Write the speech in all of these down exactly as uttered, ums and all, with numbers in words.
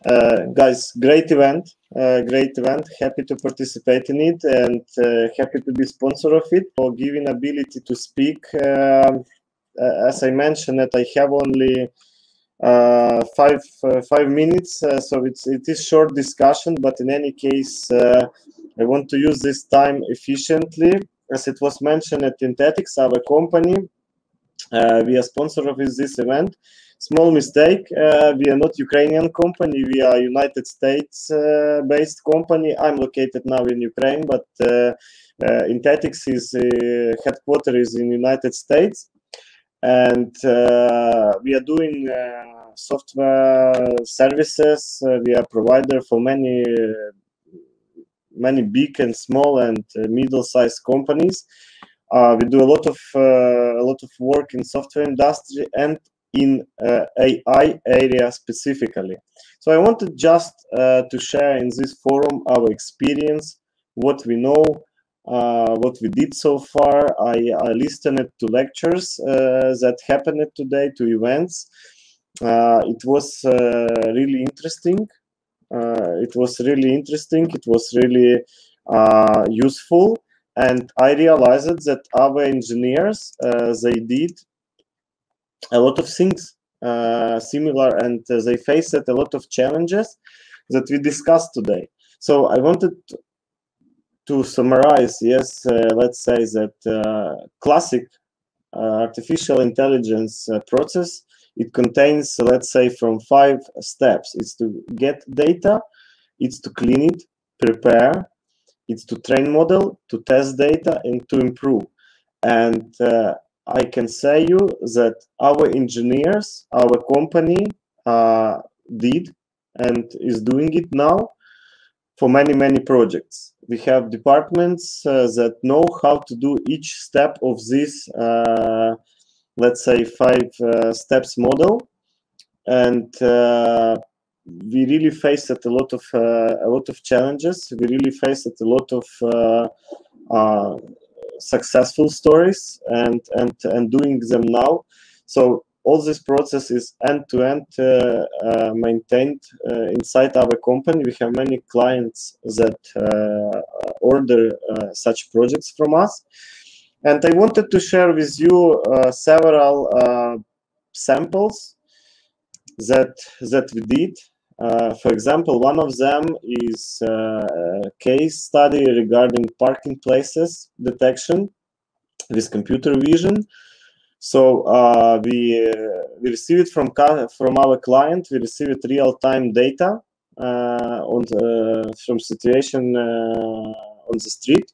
Uh, guys, great event, uh, great event. Happy to participate in it and uh, happy to be sponsor of it for giving ability to speak. Uh, as I mentioned, that I have only uh, five uh, five minutes, uh, so it's it is short discussion. But in any case, uh, I want to use this time efficiently, as it was mentioned at Intetics, our company. Uh, we are sponsor of this event. Small mistake, uh, we are not Ukrainian company, we are United States uh, based company. I'm located now in Ukraine, but uh, uh, Intetics is uh, headquarters in United States. And uh, we are doing uh, software services. Uh, we are provider for many, many big and small and uh, middle-sized companies. Uh, we do a lot of uh, a lot of work in software industry and in uh, A I area specifically. So I wanted just uh, to share in this forum our experience, what we know, uh, what we did so far. I, I listened to lectures uh, that happened today, to events. Uh, it was uh, really interesting. Uh, it was really interesting. It was really uh, useful. And I realized that our engineers, uh, they did a lot of things uh, similar, and uh, they faced a lot of challenges that we discussed today. So I wanted to summarize, yes, uh, let's say that uh, classic uh, artificial intelligence uh, process, it contains, let's say, from five steps. It's to get data, it's to clean it, prepare, it's to train model, to test data, and to improve. And uh, I can say you that our engineers, our company uh, did and is doing it now for many, many projects. We have departments uh, that know how to do each step of this, uh, let's say, five uh, steps model. And uh, we really faced a lot of uh, a lot of challenges. We really faced a lot of uh, uh, successful stories, and and and doing them now. So all this process is end to end uh, uh, maintained uh, inside our company. We have many clients that uh, order uh, such projects from us, and I wanted to share with you uh, several uh, samples that that we did. Uh, for example, one of them is uh, a case study regarding parking places detection with computer vision. So uh, we uh, we received from from our client. We received real time data uh, on the, from situation uh, on the street.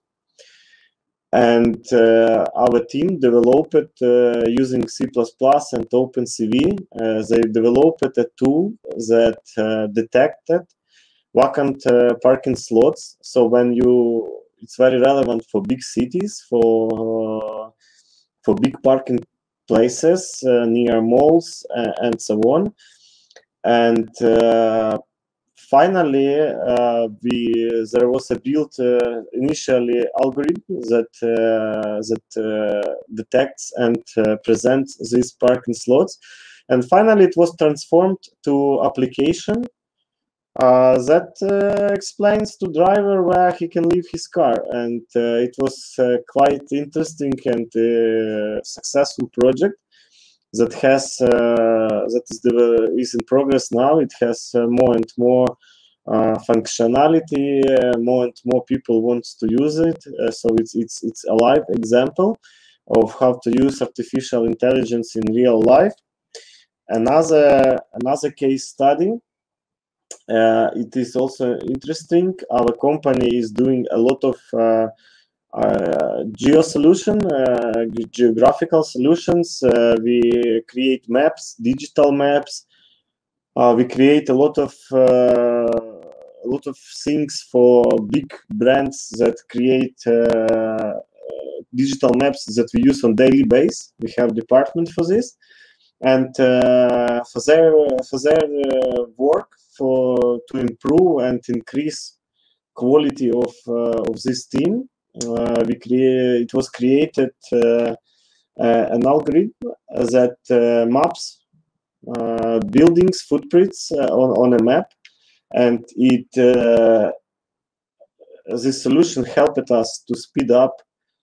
And uh, our team developed uh, using C plus plus and OpenCV. Uh, they developed a tool that uh, detected vacant uh, parking slots. So when you, it's very relevant for big cities, for uh, for big parking places uh, near malls uh, and so on. And uh, finally, uh, we there was a built uh, initially algorithm that uh, that uh, detects and uh, presents these parking slots, and finally it was transformed to application uh, that uh, explains to driver where he can leave his car, and uh, it was uh, quite interesting and uh, successful project that has uh, that is the, is in progress now. It has uh, more and more uh, functionality. Uh, more and more people want to use it. Uh, so it's it's it's a live example of how to use artificial intelligence in real life. Another another case study. Uh, it is also interesting. Our company is doing a lot of uh, uh, geo solution, uh, geographical solutions. Uh, we create maps, digital maps. Uh, we create a lot of uh, a lot of things for big brands that create uh, digital maps that we use on daily basis. We have department for this, and uh, for their for their uh, work for to improve and increase quality of uh, of this team. Uh, we create, it was created uh, uh, an algorithm that uh, maps uh, buildings footprints uh, on, on a map, and it uh, this solution helped us to speed up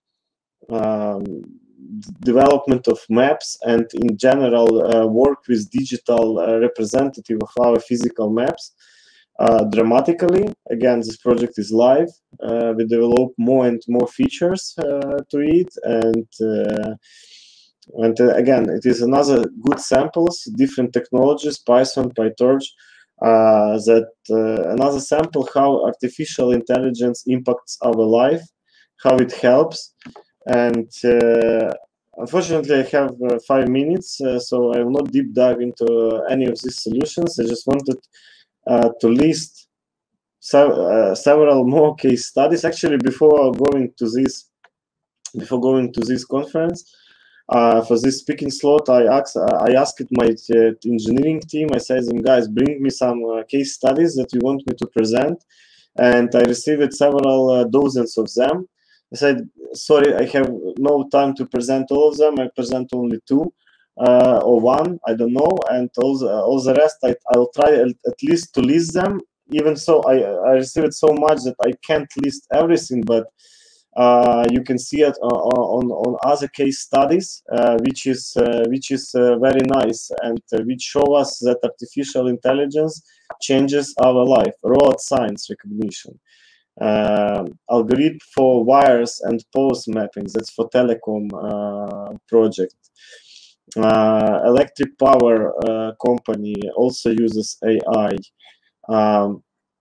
um, development of maps and in general uh, work with digital uh, representative of our physical maps uh, dramatically. Again, this project is live. Uh, we develop more and more features uh, to it, and uh, and uh, again, it is another good samples, different technologies, Python, PyTorch, uh, that uh, another sample how artificial intelligence impacts our life, how it helps. And uh, unfortunately, I have uh, five minutes, uh, so I will not deep dive into uh, any of these solutions. I just wanted uh, to list se uh, several more case studies. Actually, before going to this, before going to this conference, uh, for this speaking slot, I asked I asked my uh, engineering team. I said, "Them guys, bring me some uh, case studies that you want me to present," and I received several uh, dozens of them. I said, sorry, I have no time to present all of them. I present only two uh, or one, I don't know. And all the, all the rest, I, I'll try at least to list them. Even so, I, I received so much that I can't list everything, but uh, you can see it on, on other case studies, uh, which is, uh, which is uh, very nice and uh, which show us that artificial intelligence changes our life. Road signs recognition. Uh, algorithm for wires and poles mapping, that's for telecom uh, project. Uh, electric power uh, company also uses A I. Um,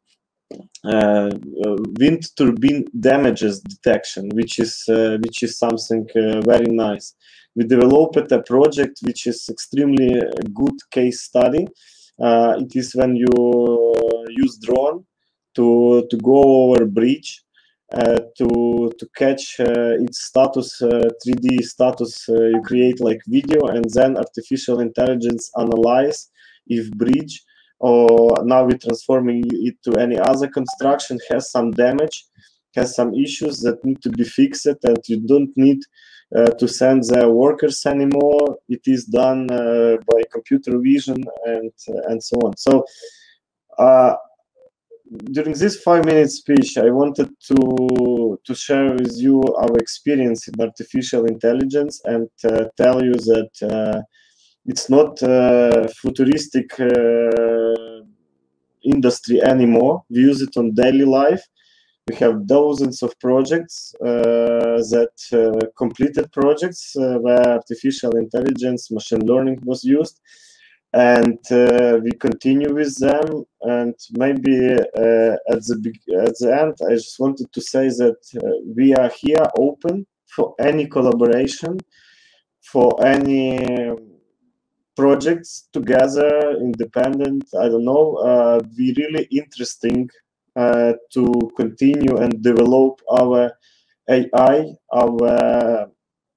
uh, wind turbine damages detection, which is uh, which is something uh, very nice. We developed a project which is extremely good case study. Uh, it is when you use drone to to go over bridge, uh, to to catch uh, its status, uh, three D status. Uh, you create like video, and then artificial intelligence analyze if bridge, or now we're transforming it to any other construction, has some damage, has some issues that need to be fixed, and you don't need uh, to send the workers anymore. It is done uh, by computer vision and uh, and so on. So. Uh, During this five-minute speech, I wanted to to share with you our experience in artificial intelligence and uh, tell you that uh, it's not a futuristic uh, industry anymore. We use it on daily life. We have dozens of projects uh, that uh, completed projects uh, where artificial intelligence, machine learning was used. And uh, we continue with them, and maybe uh, at the at the end, I just wanted to say that uh, we are here open for any collaboration, for any projects together, independent. I don't know. Uh, we really interesting uh, to continue and develop our A I, our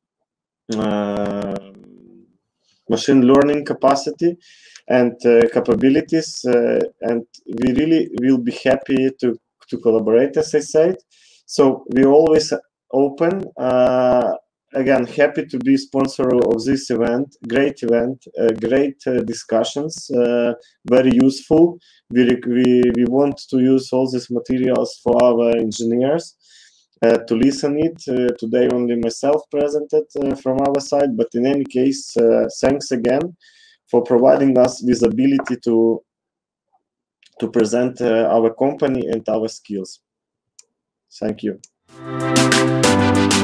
uh, machine learning capacity and uh, capabilities, uh, and we really will be happy to to collaborate, as I said. So we always open. Uh, again, happy to be sponsor of this event. Great event, uh, great uh, discussions, uh, very useful. We, we we want to use all these materials for our engineers. Uh, to listen it. Uh, today only myself presented uh, from our side, but in any case, uh, thanks again for providing us with ability to to present uh, our company and our skills. Thank you.